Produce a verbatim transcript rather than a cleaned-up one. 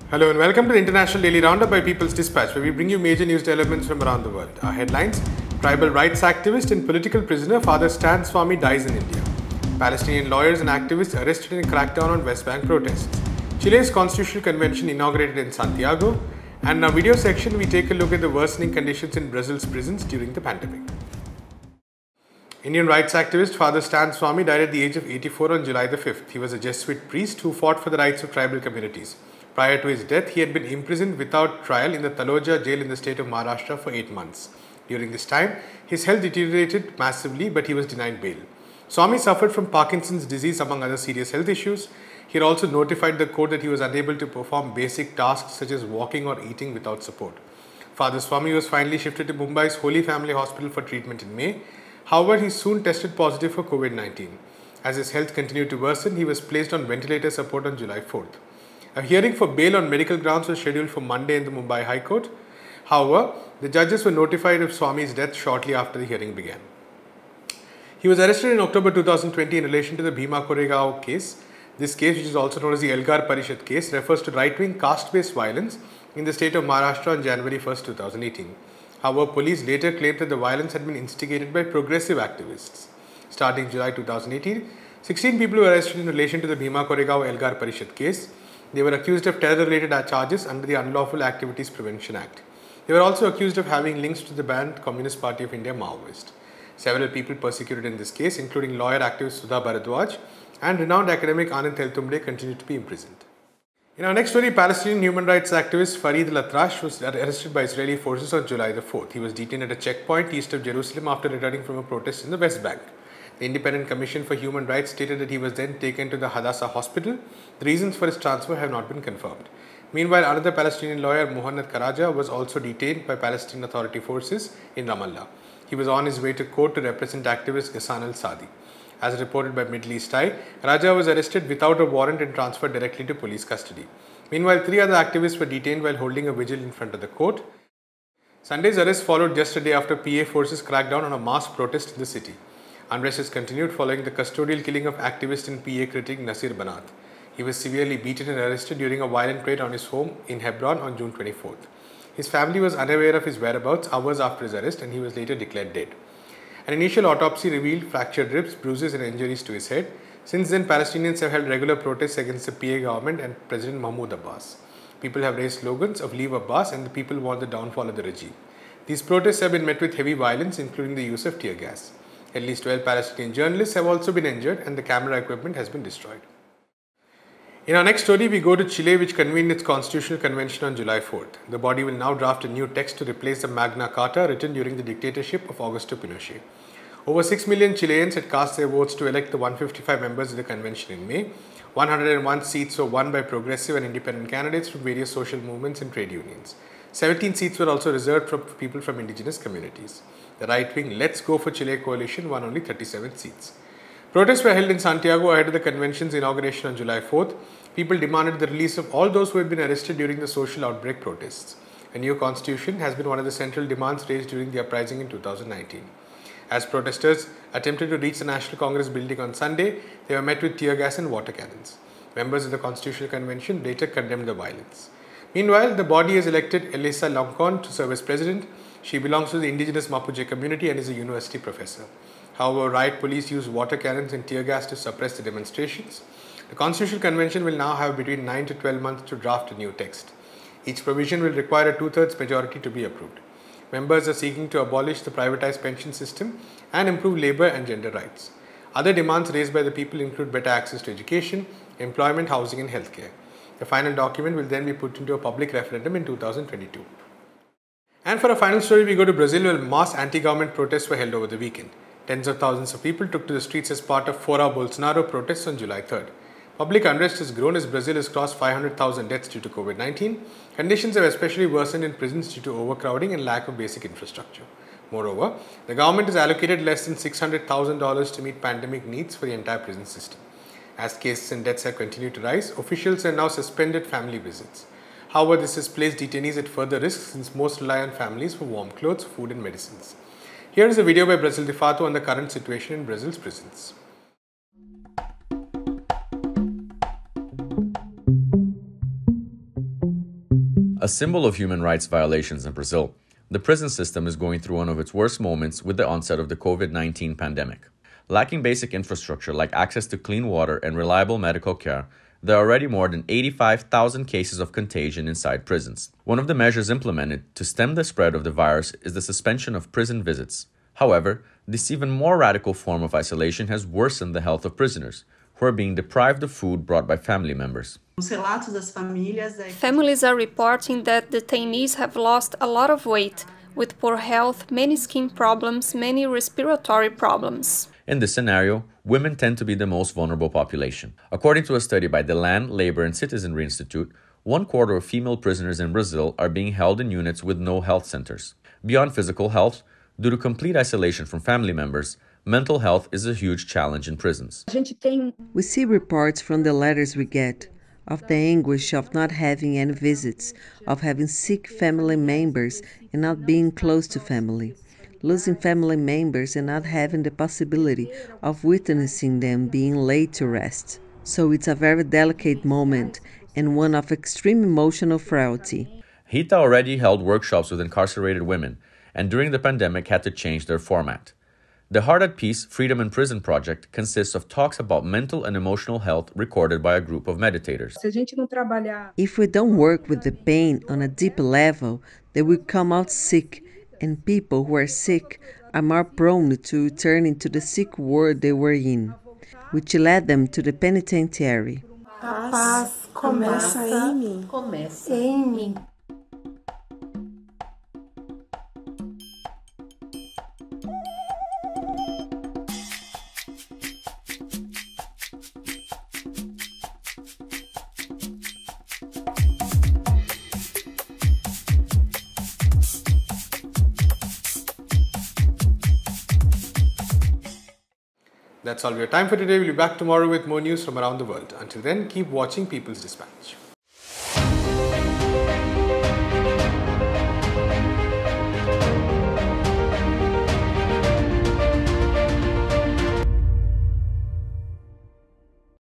Hello and welcome to the International Daily Roundup by People's Dispatch, where we bring you major news developments from around the world. Our headlines: tribal rights activist and political prisoner Father Stan Swamy dies in India. Palestinian lawyers and activists arrested in a crackdown on West Bank protests. Chile's constitutional convention inaugurated in Santiago. And in our video section, we take a look at the worsening conditions in Brazil's prisons during the pandemic. Indian rights activist Father Stan Swamy died at the age of eighty-four on July the fifth. He was a Jesuit priest who fought for the rights of tribal communities. Prior to his death, he had been imprisoned without trial in the Taloja jail in the state of Maharashtra for eight months. During this time, his health deteriorated massively, but he was denied bail. Swamy suffered from Parkinson's disease among other serious health issues. He had also notified the court that he was unable to perform basic tasks such as walking or eating without support. Father Swamy was finally shifted to Mumbai's Holy Family Hospital for treatment in May. However, he soon tested positive for COVID nineteen. As his health continued to worsen, he was placed on ventilator support on July fourth. A hearing for bail on medical grounds was scheduled for Monday in the Mumbai High Court. However, the judges were notified of Swamy's death shortly after the hearing began. He was arrested in October two thousand twenty in relation to the Bhima Koregaon case. This case, which is also known as the Elgar Parishad case, refers to right-wing caste-based violence in the state of Maharashtra on January first, two thousand eighteen. However, police later claimed that the violence had been instigated by progressive activists. Starting July two thousand eighteen, sixteen people were arrested in relation to the Bhima Koregaon Elgar Parishad case. They were accused of terror-related charges under the Unlawful Activities Prevention Act. They were also accused of having links to the banned Communist Party of India Maoist. Several people persecuted in this case, including lawyer activist Sudha Bharadwaj and renowned academic Anand Teltumde, continued to be imprisoned. In our next story, Palestinian human rights activist Farid Al-Atrash was arrested by Israeli forces on July the fourth. He was detained at a checkpoint east of Jerusalem after returning from a protest in the West Bank. The Independent Commission for Human Rights stated that he was then taken to the Hadassah hospital. The reasons for his transfer have not been confirmed. Meanwhile, another Palestinian lawyer, Muhannad Karaja, was also detained by Palestinian Authority forces in Ramallah. He was on his way to court to represent activist Ghassan al-Sadi. As reported by Middle East Eye, Raja was arrested without a warrant and transferred directly to police custody. Meanwhile, three other activists were detained while holding a vigil in front of the court. Sunday's arrest followed just a day after P A forces cracked down on a mass protest in the city. Unrest has continued following the custodial killing of activist and P A critic Nasir Banat. He was severely beaten and arrested during a violent raid on his home in Hebron on June twenty-fourth. His family was unaware of his whereabouts hours after his arrest, and he was later declared dead. An initial autopsy revealed fractured ribs, bruises and injuries to his head. Since then, Palestinians have held regular protests against the P A government and President Mahmoud Abbas. People have raised slogans of "Leave Abbas" and "The people want the downfall of the regime." These protests have been met with heavy violence, including the use of tear gas. At least twelve Palestinian journalists have also been injured, and the camera equipment has been destroyed. In our next story, we go to Chile, which convened its constitutional convention on July fourth. The body will now draft a new text to replace the Magna Carta written during the dictatorship of Augusto Pinochet. Over six million Chileans had cast their votes to elect the one hundred fifty-five members of the convention in May. one hundred one seats were won by progressive and independent candidates from various social movements and trade unions. seventeen seats were also reserved for people from indigenous communities. The right-wing Let's Go for Chile coalition won only thirty-seven seats. Protests were held in Santiago ahead of the convention's inauguration on July fourth. People demanded the release of all those who had been arrested during the social outbreak protests. A new constitution has been one of the central demands raised during the uprising in two thousand nineteen. As protesters attempted to reach the National Congress building on Sunday, they were met with tear gas and water cannons. Members of the Constitutional Convention later condemned the violence. Meanwhile, the body has elected Elisa Loncon to serve as president. She belongs to the indigenous Mapuche community and is a university professor. However, riot police used water cannons and tear gas to suppress the demonstrations. The Constitutional Convention will now have between nine to twelve months to draft a new text. Each provision will require a two-thirds majority to be approved. Members are seeking to abolish the privatized pension system and improve labor and gender rights. Other demands raised by the people include better access to education, employment, housing and healthcare. The final document will then be put into a public referendum in two thousand twenty-two. And for a final story, we go to Brazil, where mass anti-government protests were held over the weekend. Tens of thousands of people took to the streets as part of Fora Bolsonaro protests on July third. Public unrest has grown as Brazil has crossed five hundred thousand deaths due to COVID nineteen. Conditions have especially worsened in prisons due to overcrowding and lack of basic infrastructure. Moreover, the government has allocated less than six hundred thousand dollars to meet pandemic needs for the entire prison system. As cases and deaths have continued to rise, officials have now suspended family visits. However, this has placed detainees at further risk since most rely on families for warm clothes, food and medicines. Here is a video by Brazil de Fato on the current situation in Brazil's prisons. A symbol of human rights violations in Brazil, the prison system is going through one of its worst moments with the onset of the COVID nineteen pandemic. Lacking basic infrastructure like access to clean water and reliable medical care, there are already more than eighty-five thousand cases of contagion inside prisons. One of the measures implemented to stem the spread of the virus is the suspension of prison visits. However, this even more radical form of isolation has worsened the health of prisoners, who are being deprived of food brought by family members. Families are reporting that detainees have lost a lot of weight, with poor health, many skin problems, many respiratory problems. In this scenario, women tend to be the most vulnerable population. According to a study by the Land, Labor and Citizenry Institute, one quarter of female prisoners in Brazil are being held in units with no health centers. Beyond physical health, due to complete isolation from family members, mental health is a huge challenge in prisons. We see reports from the letters we get of the anguish of not having any visits, of having sick family members and not being close to family, losing family members and not having the possibility of witnessing them being laid to rest. So it's a very delicate moment and one of extreme emotional frailty. Rita already held workshops with incarcerated women, and during the pandemic had to change their format. The Heart at Peace Freedom in Prison project consists of talks about mental and emotional health recorded by a group of meditators. If we don't work with the pain on a deep level, they will come out sick, and people who are sick are more prone to return into the sick world they were in, which led them to the penitentiary. A paz começa em mim. Começa em mim. That's all we have time for today. We'll be back tomorrow with more news from around the world. Until then, keep watching People's Dispatch.